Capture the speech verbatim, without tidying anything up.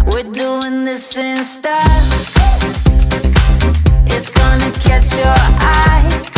We're doing this in style. It's gonna catch your eye.